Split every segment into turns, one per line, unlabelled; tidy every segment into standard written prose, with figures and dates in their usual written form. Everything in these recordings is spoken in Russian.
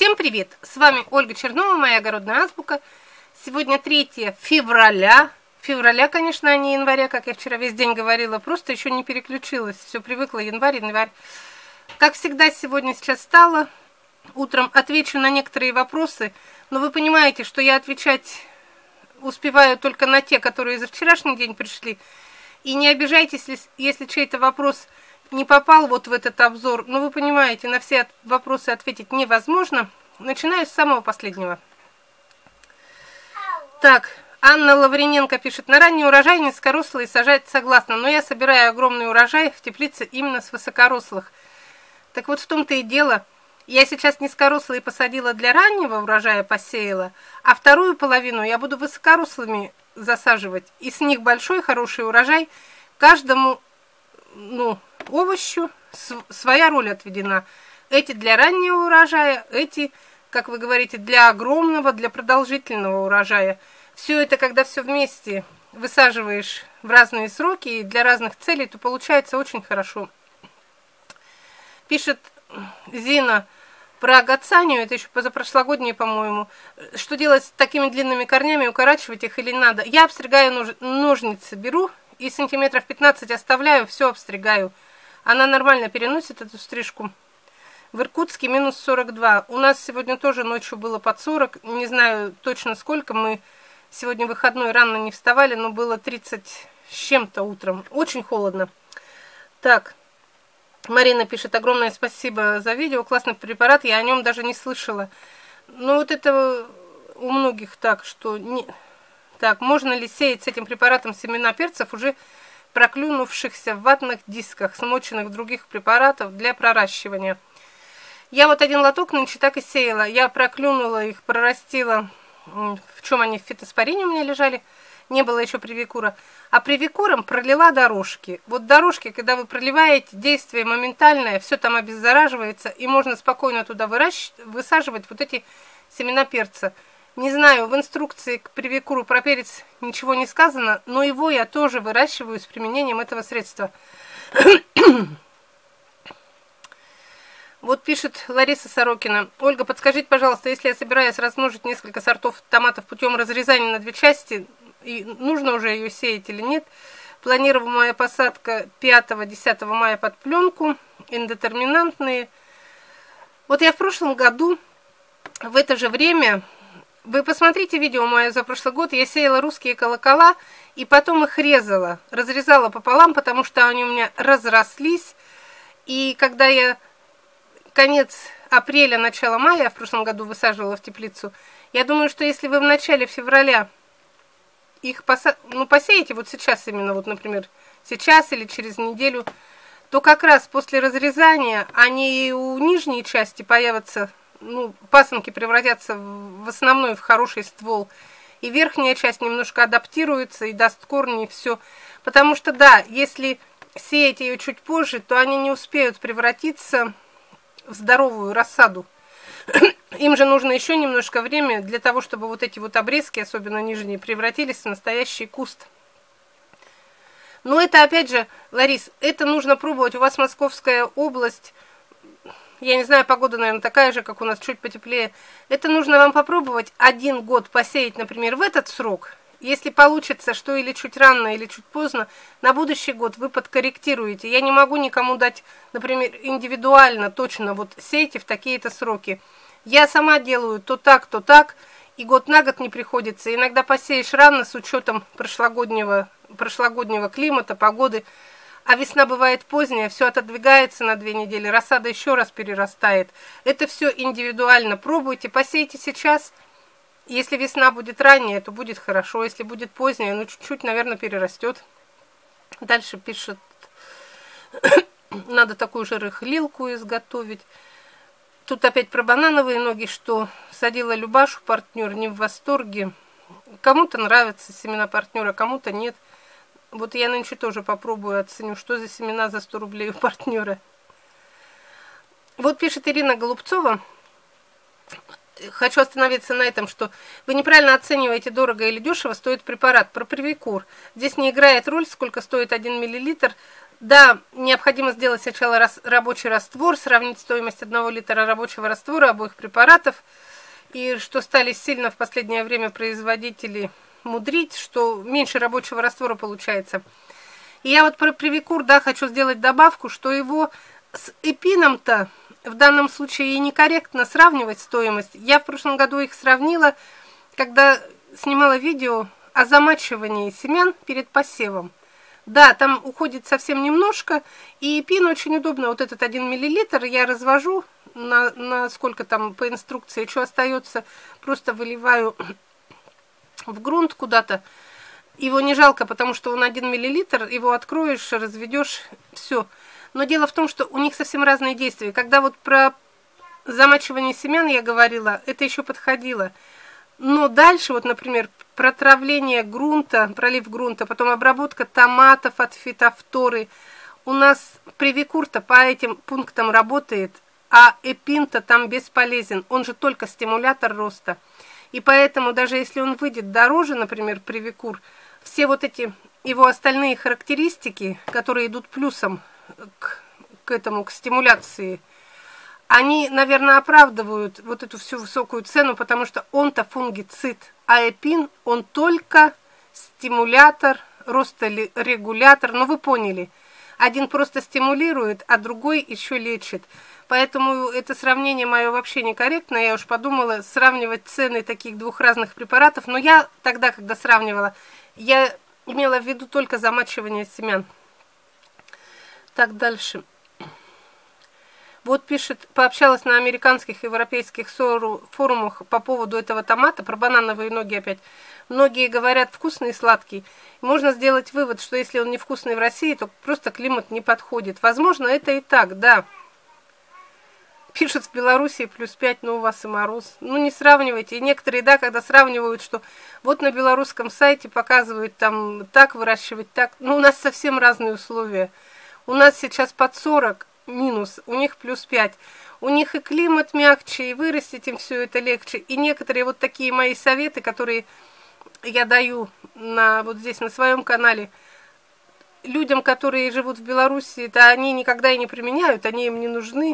Всем привет! С вами Ольга Чернова, моя огородная азбука. Сегодня 3 февраля. Февраля, конечно, а не января, как я вчера весь день говорила. Просто еще не переключилась. Все привыкла, январь. Как всегда, сейчас встала. Утром отвечу на некоторые вопросы. Но вы понимаете, что я отвечать успеваю только на те, которые за вчерашний день пришли. И не обижайтесь, если чей-то вопрос не попал вот в этот обзор. Но вы понимаете, на все вопросы ответить невозможно. Начинаю с самого последнего. Так, Анна Лаврененко пишет: на ранний урожай низкорослые сажать согласна, но я собираю огромный урожай в теплице именно с высокорослых. Так вот в том-то и дело. Я сейчас низкорослые посадила для раннего урожая, посеяла, а вторую половину я буду высокорослыми засаживать. И с них большой хороший урожай. Каждому, овощу своя роль отведена. Эти для раннего урожая, эти, как вы говорите, для огромного, для продолжительного урожая. Все это, когда все вместе высаживаешь в разные сроки и для разных целей, то получается очень хорошо. Пишет Зина про гацанию, это еще позапрошлогоднее, по-моему. Что делать с такими длинными корнями, укорачивать их или надо? Я обстригаю ножницы, беру и сантиметров 15 оставляю, все обстригаю. Она нормально переносит эту стрижку. В Иркутске минус 42. У нас сегодня тоже ночью было под 40. Не знаю точно сколько. Мы сегодня выходной, рано не вставали, но было 30 с чем-то утром. Очень холодно. Так, Марина пишет: огромное спасибо за видео. Классный препарат, я о нем даже не слышала. Ну вот это у многих так, что... Так, можно ли сеять с этим препаратом семена перцев, уже проклюнувшихся в ватных дисках, смоченных в других препаратов для проращивания? Я вот один лоток нынче так и сеяла. Я проклюнула их, прорастила. В чем они? В фитоспорине у меня лежали. Не было еще привикура. А привикуром пролила дорожки. Вот дорожки, когда вы проливаете, действие моментальное, все там обеззараживается, и можно спокойно туда высаживать вот эти семена перца. Не знаю, в инструкции к привикуру про перец ничего не сказано, но его я тоже выращиваю с применением этого средства. Вот пишет Лариса Сорокина: Ольга, подскажите, пожалуйста, если я собираюсь размножить несколько сортов томатов путем разрезания на 2 части, и нужно уже ее сеять или нет? Планируемая посадка 5-10 мая под пленку, индетерминантные. Вот я в прошлом году в это же время... Вы посмотрите видео мое за прошлый год, я сеяла русские колокола и потом их резала, разрезала пополам, потому что они у меня разрослись. И когда я конец апреля, начало мая в прошлом году высаживала в теплицу, я думаю, что если вы в начале февраля их посеете, вот сейчас именно, вот, например, сейчас или через неделю, то как раз после разрезания они у нижней части появятся... пасынки превратятся в основной, в хороший ствол. И верхняя часть немножко адаптируется и даст корни, и все. Потому что, да, если сеять ее чуть позже, то они не успеют превратиться в здоровую рассаду. Им же нужно еще немножко времени для того, чтобы вот эти вот обрезки, особенно нижние, превратились в настоящий куст. Но это, опять же, Ларис, это нужно пробовать. У вас Московская область... Я не знаю, погода, наверное, такая же, как у нас, чуть потеплее. Это нужно вам попробовать 1 год посеять, например, в этот срок. Если получится, что или чуть рано, или чуть поздно, на будущий год вы подкорректируете. Я не могу никому дать, например, индивидуально, точно, вот сейте в такие-то сроки. Я сама делаю то так, и год на год не приходится. Иногда посеешь рано с учетом прошлогоднего климата, погоды. А весна бывает поздняя, все отодвигается на 2 недели, рассада еще раз перерастает. Это все индивидуально. Пробуйте, посейте сейчас. Если весна будет ранняя, то будет хорошо. Если будет поздняя, чуть-чуть, наверное, перерастет. Дальше пишет: надо такую же рыхлилку изготовить. Тут опять про банановые ноги, что садила Любашу, партнер не в восторге. Кому-то нравятся семена партнера, кому-то нет. Вот я нынче тоже попробую, оценю, что за семена за 100 рублей у партнера. Вот пишет Ирина Голубцова: хочу остановиться на этом, что вы неправильно оцениваете, дорого или дешево стоит препарат про привикур. Здесь не играет роль, сколько стоит 1 мл. Да, необходимо сделать сначала рабочий раствор, сравнить стоимость 1 литра рабочего раствора обоих препаратов. И что стали сильно в последнее время производители мудрить, что меньше рабочего раствора получается. И я вот про Привикур, да, хочу сделать добавку, что его с эпином-то в данном случае и некорректно сравнивать стоимость. Я в прошлом году их сравнила, когда снимала видео о замачивании семян перед посевом. Да, там уходит совсем немножко, и эпин очень удобно. Вот этот 1 мл я развожу, на сколько там по инструкции, что остается, просто выливаю в грунт куда-то. Его не жалко, потому что он 1 мл, его откроешь, разведешь, все. Но дело в том, что у них совсем разные действия. Когда вот про замачивание семян я говорила, это еще подходило. Но дальше, вот, например, протравление грунта, пролив грунта, потом обработка томатов от фитофторы. У нас Привикур-то по этим пунктам работает, а эпин-то там бесполезен. Он же только стимулятор роста. И поэтому, даже если он выйдет дороже, например, Привикур, все вот эти его остальные характеристики, которые идут плюсом к этому, к стимуляции, они, наверное, оправдывают вот эту всю высокую цену, потому что он-то фунгицид, а эпин, он только стимулятор, росторегулятор. Ну, вы поняли. Один просто стимулирует, а другой еще лечит. Поэтому это сравнение мое вообще некорректно. Я уж подумала сравнивать цены таких двух разных препаратов. Но я тогда, когда сравнивала, я имела в виду только замачивание семян. Так, дальше. Вот пишет, пообщалась на американских и европейских форумах по поводу этого томата, про банановые ноги опять. Многие говорят вкусный и сладкий. Можно сделать вывод, что если он невкусный в России, то просто климат не подходит. Возможно, это и так, да. Пишут, в Белоруссии +5, но у вас и мороз. Ну, не сравнивайте. И некоторые, да, когда сравнивают, что вот на белорусском сайте показывают там так выращивать, так. Ну, у нас совсем разные условия. У нас сейчас под 40 минус, у них +5. У них и климат мягче, и вырастить им все это легче. И некоторые вот такие мои советы, которые я даю вот здесь на своем канале, людям, которые живут в Беларуси, да, они никогда и не применяют, они им не нужны.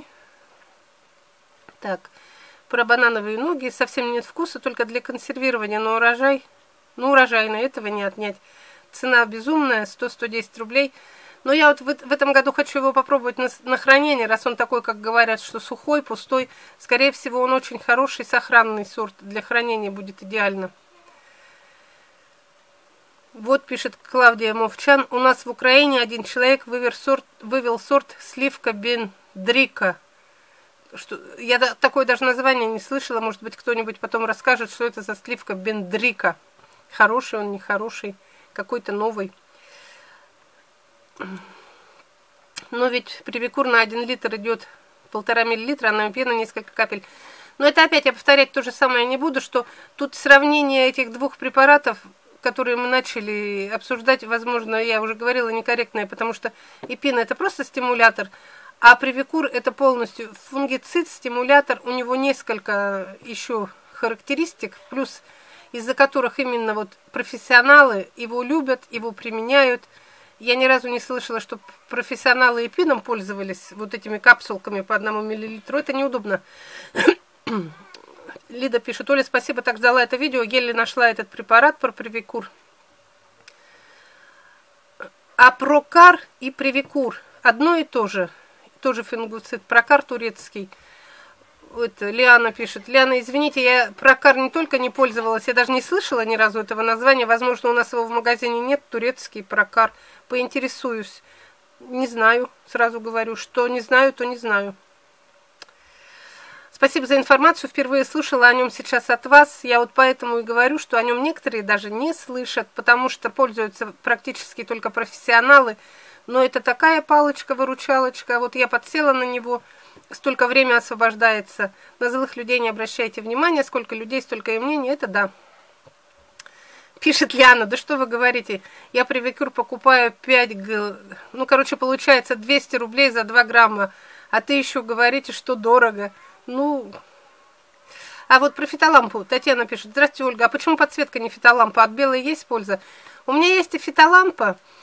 Так, про банановые ноги совсем нет вкуса, только для консервирования, но урожай, урожайно, этого не отнять. Цена безумная, 100-110 рублей. Но я вот в этом году хочу его попробовать на хранение, раз он такой, как говорят, что сухой, пустой. Скорее всего, он очень хороший, сохранный сорт. Для хранения будет идеально. Вот пишет Клавдия Мовчан. У нас в Украине один человек вывел сорт сливка бендрика. Я такое даже название не слышала. Может быть, кто-нибудь потом расскажет, что это за сливка бендрика. Хороший он, нехороший, какой-то новый. Но ведь Привикур на 1 литр идет 1,5 мл, а на пена несколько капель. Но это опять я повторять то же самое не буду, что тут сравнение этих двух препаратов, которые мы начали обсуждать, возможно, я уже говорила, некорректное, потому что эпин это просто стимулятор, а Привикур это полностью фунгицид, стимулятор, у него несколько еще характеристик, плюс из-за которых именно вот профессионалы его любят, его применяют. Я ни разу не слышала, что профессионалы эпином пользовались вот этими капсулками по 1 мл. Это неудобно. Лида пишет, Оля, спасибо, так ждала это видео, еле нашла этот препарат про Привикур. А Прокар и Привикур одно и то же. Тоже фунгицид. Прокар турецкий. Вот Лиана пишет. Лиана, извините, я Прокар не только не пользовалась, я даже не слышала ни разу этого названия. Возможно, у нас его в магазине нет. Турецкий Прокар. Поинтересуюсь. Не знаю. Сразу говорю, что не знаю, то не знаю. Спасибо за информацию. Впервые слышала о нем сейчас от вас. Я вот поэтому и говорю, что о нем некоторые даже не слышат, потому что пользуются практически только профессионалы. Но это такая палочка-выручалочка. Вот я подсела на него. Столько времени освобождается. На злых людей не обращайте внимания. Сколько людей, столько и мнений. Это да. Пишет Лиана, да что вы говорите? Я Привикур покупаю 5 ну, короче, получается 200 рублей за 2 грамма. А ты еще говорите, что дорого. Ну, а вот про фитолампу Татьяна пишет. Здравствуйте, Ольга, а почему подсветка не фитолампа? От белой есть польза? У меня есть и фитолампа,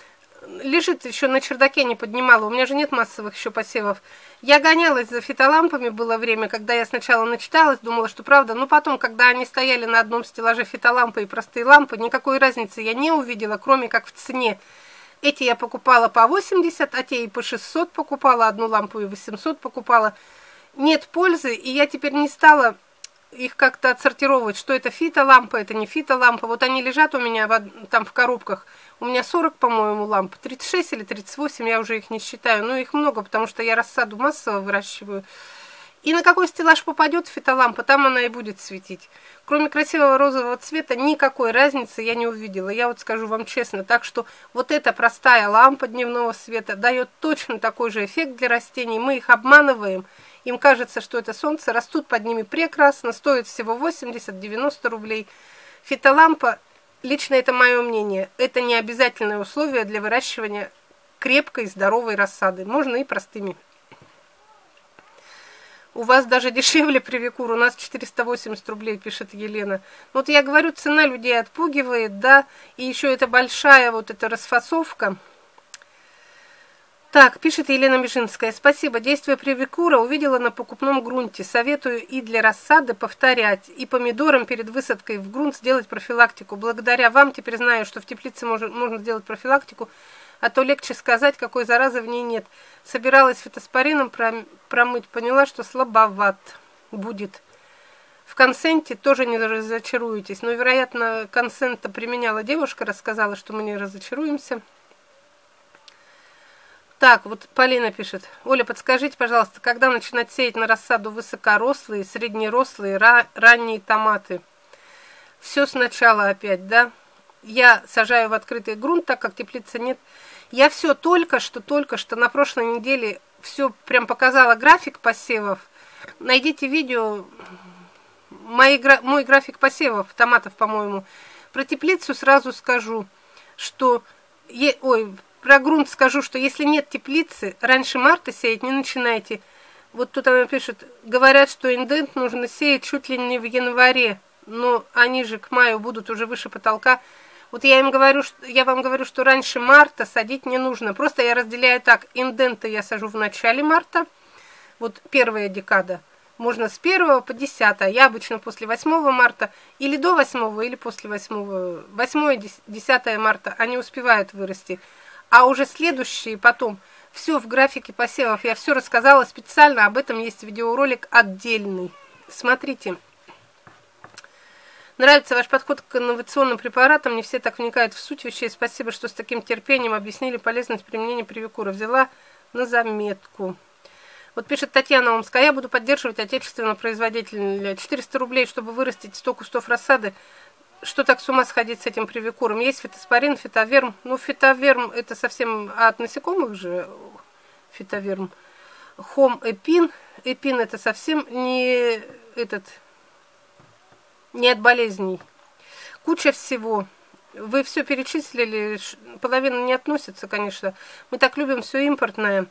лежит еще на чердаке, не поднимала. У меня же нет массовых еще посевов. Я гонялась за фитолампами, было время, когда я сначала начиталась, думала, что правда. Но потом, когда они стояли на одном стеллаже, фитолампы и простые лампы, никакой разницы я не увидела, кроме как в цене. Эти я покупала по 80, а те и по 600 покупала, одну лампу и 800 покупала. Нет пользы, и я теперь не стала их как-то отсортировать, что это фитолампа, это не фитолампа. Вот они лежат у меня там в коробках. У меня 40, по-моему, ламп, 36 или 38, я уже их не считаю. Но их много, потому что я рассаду массово выращиваю. И на какой стеллаж попадет фитолампа, там она и будет светить. Кроме красивого розового цвета, никакой разницы я не увидела. Я вот скажу вам честно. Так что вот эта простая лампа дневного света дает точно такой же эффект для растений. Мы их обманываем. Им кажется, что это солнце, растут под ними прекрасно, стоит всего 80-90 рублей. Фитолампа, лично это мое мнение, это не обязательное условие для выращивания крепкой, здоровой рассады. Можно и простыми. У вас даже дешевле привикур, у нас 480 рублей, пишет Елена. Вот я говорю, цена людей отпугивает, да, и еще это большая вот эта расфасовка. Так, пишет Елена Мишинская. Спасибо. Действие привикура увидела на покупном грунте. Советую и для рассады повторять, и помидорам перед высадкой в грунт сделать профилактику. Благодаря вам теперь знаю, что в теплице можно сделать профилактику, а то легче сказать, какой заразы в ней нет. Собиралась фитоспорином промыть, поняла, что слабоват будет. В консенте тоже не разочаруетесь, но, вероятно, консента применяла девушка, рассказала, что мы не разочаруемся. Так, вот Полина пишет. Оля, подскажите, пожалуйста, когда начинать сеять на рассаду высокорослые, среднерослые, ранние томаты? Все сначала опять, да? Я сажаю в открытый грунт, так как теплицы нет. Я все только что на прошлой неделе все прям показала график посевов. Найдите видео, мой график посевов томатов, по-моему. Про теплицу сразу скажу, что... Про грунт скажу, что если нет теплицы, раньше марта сеять не начинайте. Вот тут она пишет, говорят, что индент нужно сеять чуть ли не в январе, но они же к маю будут уже выше потолка. Вот я вам говорю, что раньше марта садить не нужно. Просто я разделяю так, инденты я сажу в начале марта, вот первая декада. Можно с 1 по 10, я обычно после 8 марта, или до 8, или после 8, 8-10 марта, они успевают вырасти. А уже следующие потом, все в графике посевов, я все рассказала специально, об этом есть видеоролик отдельный. Смотрите. Нравится ваш подход к инновационным препаратам, не все так вникают в суть вещей. Спасибо, что с таким терпением объяснили полезность применения привикура. Взяла на заметку. Вот пишет Татьяна Омская, я буду поддерживать отечественного производителя. 400 рублей, чтобы вырастить 100 кустов рассады. Что так с ума сходить с этим привикуром? Есть фитоспорин, фитоверм. Ну, фитоверм это совсем от насекомых же фитоверм. Хом эпин. Эпин это совсем не от болезней. Куча всего. Вы все перечислили, половина не относится, конечно. Мы так любим все импортное.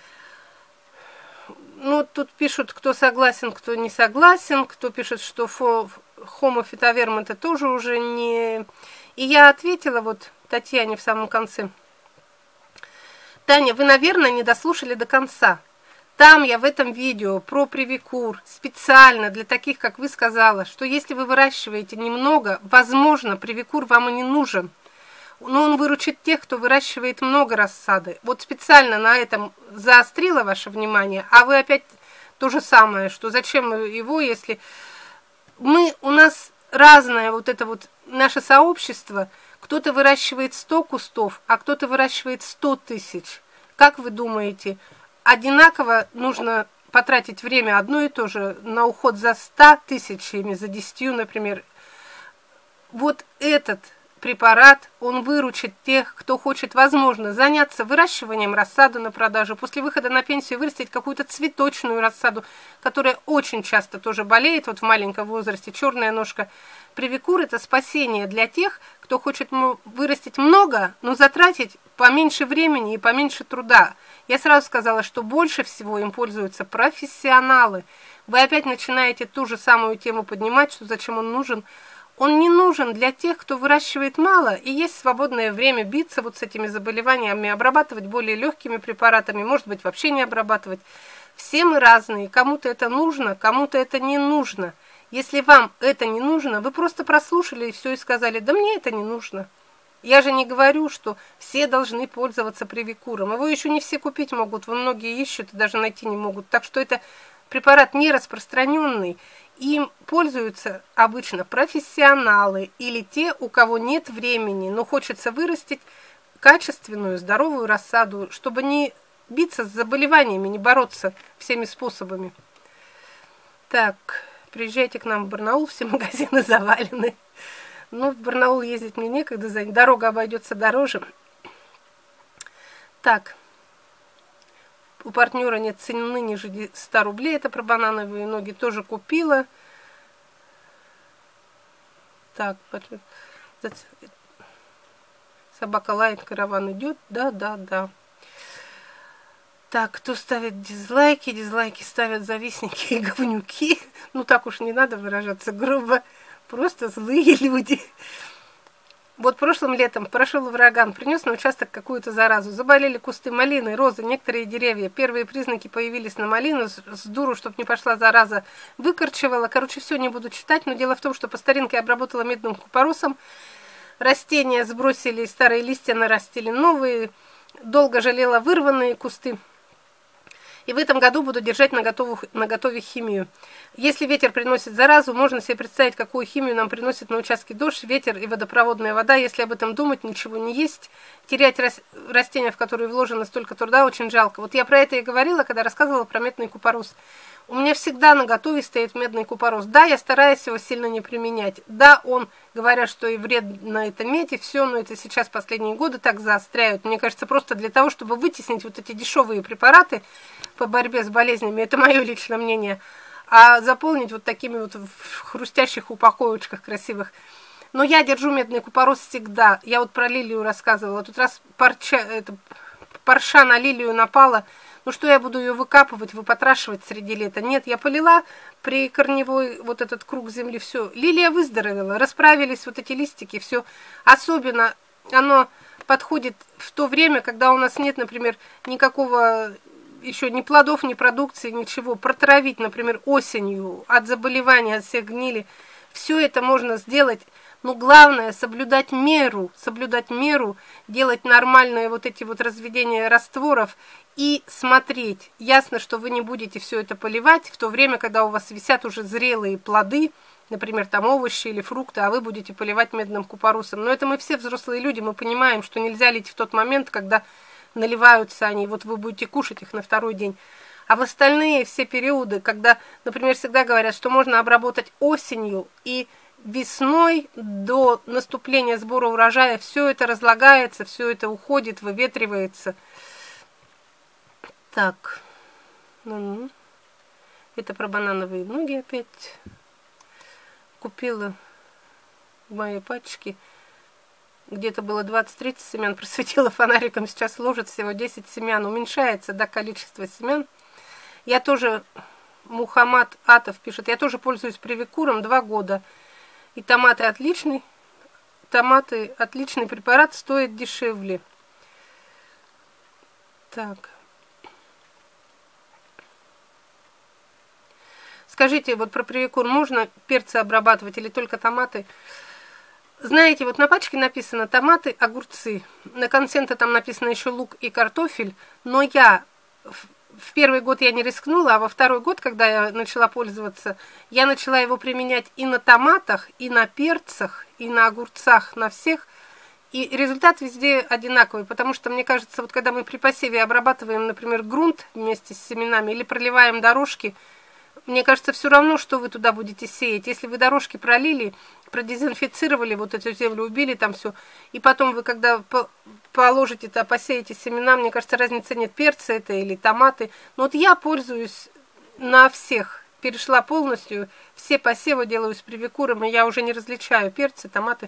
Ну, тут пишут, кто согласен, кто не согласен, кто пишет, что хомофитоверм это тоже уже не... И я ответила вот Татьяне в самом конце. Таня, вы, наверное, не дослушали до конца. Там я в этом видео про привикур специально для таких, как вы, сказала, что если вы выращиваете немного, возможно, привикур вам и не нужен. Но он выручит тех, кто выращивает много рассады. Вот специально на этом заострила ваше внимание, а вы опять то же самое, что зачем его, если... У нас разное вот это вот наше сообщество. Кто-то выращивает 100 кустов, а кто-то выращивает 100 тысяч. Как вы думаете, одинаково нужно потратить время одно и то же на уход за 100 тысячами, за 10, например? Вот этот препарат, он выручит тех, кто хочет, возможно, заняться выращиванием рассады на продажу, после выхода на пенсию вырастить какую-то цветочную рассаду, которая очень часто тоже болеет, вот в маленьком возрасте, черная ножка. Привикур – это спасение для тех, кто хочет вырастить много, но затратить поменьше времени и поменьше труда. Я сразу сказала, что больше всего им пользуются профессионалы. Вы опять начинаете ту же самую тему поднимать, что зачем он нужен. Он не нужен для тех, кто выращивает мало и есть свободное время биться вот с этими заболеваниями, обрабатывать более легкими препаратами, может быть, вообще не обрабатывать. Все мы разные, кому-то это нужно, кому-то это не нужно. Если вам это не нужно, вы просто прослушали и все и сказали: да мне это не нужно. Я же не говорю, что все должны пользоваться привикуром. Его еще не все купить могут, многие ищут и даже найти не могут. Так что это препарат не распространенный. Им пользуются обычно профессионалы или те, у кого нет времени, но хочется вырастить качественную, здоровую рассаду, чтобы не биться с заболеваниями, не бороться всеми способами. Так, приезжайте к нам в Барнаул, все магазины завалены. Но в Барнаул ездить мне некогда, дорога обойдется дороже. Так, у партнера нет цены ниже 100 рублей, это про банановые ноги, тоже купила. Так, собака лает, караван идет, да. Так, кто ставит дизлайки? Дизлайки ставят завистники и говнюки. Ну так уж не надо выражаться грубо. Просто злые люди. Вот прошлым летом прошел ураган, принес на участок какую-то заразу. Заболели кусты малины, розы, некоторые деревья. Первые признаки появились на малину. С дуру, чтобы не пошла зараза, выкорчевала. Короче, все не буду читать, но дело в том, что по старинке обработала медным купоросом. Растения сбросили, старые листья нарастили новые. Долго жалела вырванные кусты. И в этом году буду держать на готове химию. Если ветер приносит заразу, можно себе представить, какую химию нам приносит на участке дождь, ветер и водопроводная вода. Если об этом думать, ничего не есть. Терять растения, в которые вложено столько труда, очень жалко. Вот я про это и говорила, когда рассказывала про медный купорос. У меня всегда на готове стоит медный купорос. Да, я стараюсь его сильно не применять. Да, он, говорят, что и вредно это медь, и все, но это сейчас последние годы так заостряют. Мне кажется, просто для того, чтобы вытеснить вот эти дешевые препараты по борьбе с болезнями, это мое личное мнение, а заполнить вот такими вот в хрустящих упаковочках красивых. Но я держу медный купорос всегда. Я вот про лилию рассказывала. Тут раз парша на лилию напала. Ну что я буду ее выкапывать, выпотрашивать среди лета? Нет, я полила при корневой вот этот круг земли, все. Лилия выздоровела, расправились вот эти листики, все. Особенно оно подходит в то время, когда у нас нет, например, никакого еще ни плодов, ни продукции, ничего. Протравить, например, осенью от заболевания, от всех гнили. Все это можно сделать. Но главное соблюдать меру, делать нормальные вот эти вот разведения растворов и смотреть. Ясно, что вы не будете все это поливать в то время, когда у вас висят уже зрелые плоды, например, там овощи или фрукты, а вы будете поливать медным купоросом. Но это мы все взрослые люди, мы понимаем, что нельзя лить в тот момент, когда наливаются они, вот вы будете кушать их на второй день. А в остальные все периоды, когда, например, всегда говорят, что можно обработать осенью и весной до наступления сбора урожая, все это разлагается, все это уходит, выветривается. Так, это про банановые ноги опять. Купила в моей пачке. Где-то было 20-30 семян, просветила фонариком, сейчас ложит всего 10 семян. Уменьшается, да, количество семян. Я тоже, Мухаммад Атов пишет, я тоже пользуюсь привикуром 2 года. И томаты отличный препарат, стоит дешевле. Так. Скажите, вот про привикур можно перцы обрабатывать или только томаты? Знаете, вот на пачке написано томаты, огурцы. На конце там написано еще лук и картофель. Но я в первый год я не рискнула, а во второй год, когда я начала пользоваться, я начала его применять и на томатах, и на перцах, и на огурцах, на всех. И результат везде одинаковый, потому что, мне кажется, вот когда мы при посеве обрабатываем, например, грунт вместе с семенами или проливаем дорожки, мне кажется, все равно, что вы туда будете сеять. Если вы дорожки пролили, продезинфицировали вот эту землю, убили там все, и потом вы, когда положите, посеете семена, мне кажется, разницы нет, перцы это или томаты. Но вот я пользуюсь на всех, перешла полностью, все посевы делаю с привикуром, и я уже не различаю перцы, томаты.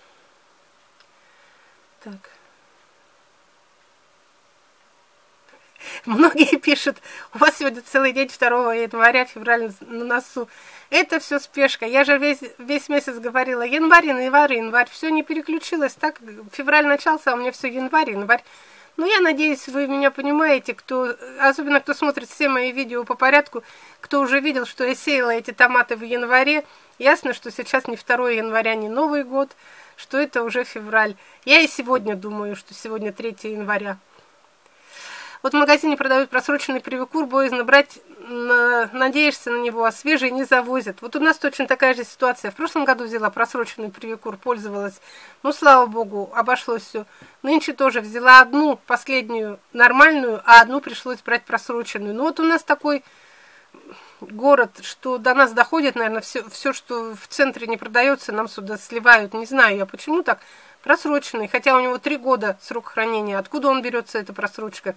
Так. Многие пишут, у вас сегодня целый день 2 января, февраль на носу. Это все спешка. Я же весь месяц говорила январь, январь, январь. Все не переключилось. Так, февраль начался, а у меня все январь, январь. Ну, я надеюсь, вы меня понимаете, особенно кто смотрит все мои видео по порядку, кто уже видел, что я сеяла эти томаты в январе. Ясно, что сейчас не 2 января, не Новый год, что это уже февраль. Я и сегодня думаю, что сегодня 3 января. Вот в магазине продают просроченный привикур, боязно брать, надеешься на него, а свежий не завозят. Вот у нас точно такая же ситуация. В прошлом году взяла просроченный привикур, пользовалась. Ну, слава богу, обошлось все. Нынче тоже взяла одну, последнюю, нормальную, а одну пришлось брать просроченную. Ну, вот у нас такой город, что до нас доходит, наверное, все, что в центре не продается, нам сюда сливают. Не знаю я, почему так. Просроченный, хотя у него 3 года срок хранения. Откуда он берется, эта просрочка?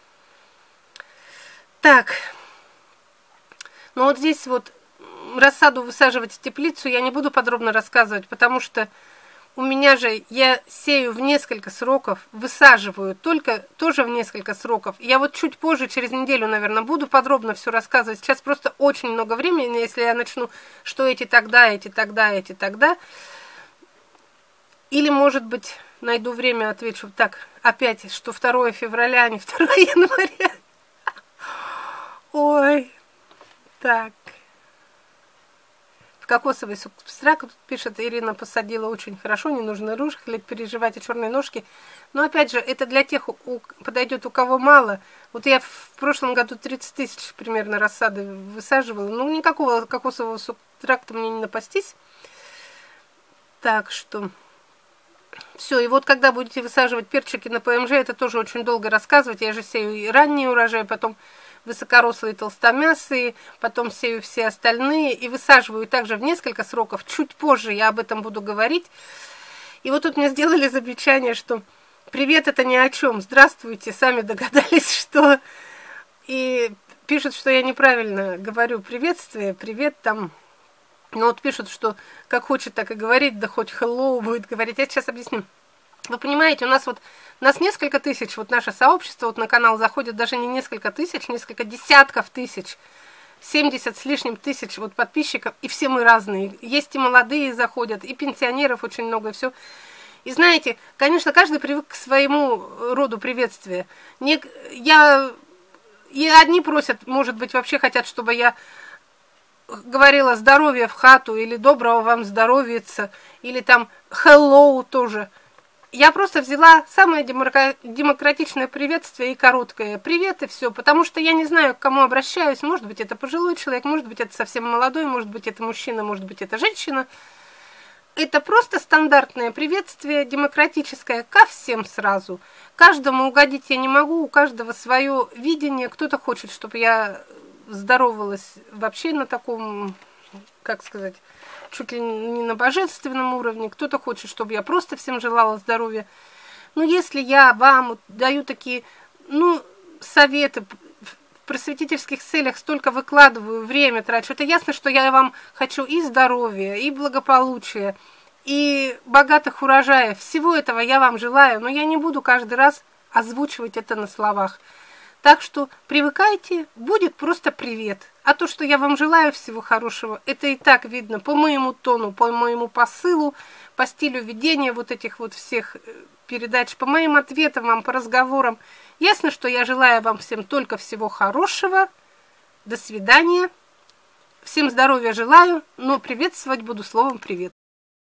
Так, ну вот здесь вот рассаду высаживать в теплицу я не буду подробно рассказывать, потому что у меня же я сею в несколько сроков, высаживаю тоже в несколько сроков. Я вот чуть позже, через неделю, наверное, буду подробно все рассказывать. Сейчас просто очень много времени, если я начну, что эти тогда, эти тогда, эти тогда. Или, может быть, найду время, отвечу так, опять, что 2 февраля, а не 2 января. Ой, так. В кокосовый субстрат, пишет Ирина, посадила очень хорошо, не нужно рыжих, переживать о черной ножке. Но опять же, это для тех, подойдет у кого мало. Вот я в прошлом году 30 тысяч примерно рассады высаживала. Ну, никакого кокосового субстракта мне не напастись. Так что... Все, и вот когда будете высаживать перчики на ПМЖ, это тоже очень долго рассказывать. Я же сею и ранние урожаи, потом высокорослые толстомясые, потом сею все остальные и высаживаю также в несколько сроков. Чуть позже я об этом буду говорить. И вот тут мне сделали замечание, что привет, это ни о чем. Здравствуйте, сами догадались, что... И пишут, что я неправильно говорю приветствие, привет там... Но вот пишут, что как хочет, так и говорить, да хоть hello будет говорить. Я сейчас объясню. Вы понимаете, у нас несколько тысяч, вот наше сообщество, вот на канал заходит даже не несколько тысяч, несколько десятков тысяч, 70 с лишним тысяч вот подписчиков, и все мы разные. Есть и молодые заходят, и пенсионеров очень много, и все. И знаете, конечно, каждый привык к своему роду приветствия. И одни просят, может быть, вообще хотят, чтобы я... говорила здоровья в хату, или доброго вам здоровьица, или там hello тоже. Я просто взяла самое демократичное приветствие и короткое. Привет и все, потому что я не знаю, к кому обращаюсь. Может быть, это пожилой человек, может быть, это совсем молодой, может быть, это мужчина, может быть, это женщина. Это просто стандартное приветствие, демократическое, ко всем сразу. Каждому угодить я не могу, у каждого свое видение. Кто-то хочет, чтобы я... здоровалась вообще на таком, как сказать, чуть ли не на божественном уровне. Кто-то хочет, чтобы я просто всем желала здоровья. Но если я вам даю такие, советы, в просветительских целях столько выкладываю, время трачу, это ясно, что я вам хочу и здоровья, и благополучия, и богатых урожаев. Всего этого я вам желаю, но я не буду каждый раз озвучивать это на словах. Так что привыкайте, будет просто привет. А то, что я вам желаю всего хорошего, это и так видно по моему тону, по моему посылу, по стилю ведения вот этих вот всех передач, по моим ответам вам, по разговорам. Ясно, что я желаю вам всем только всего хорошего. До свидания. Всем здоровья желаю, но приветствовать буду словом привет.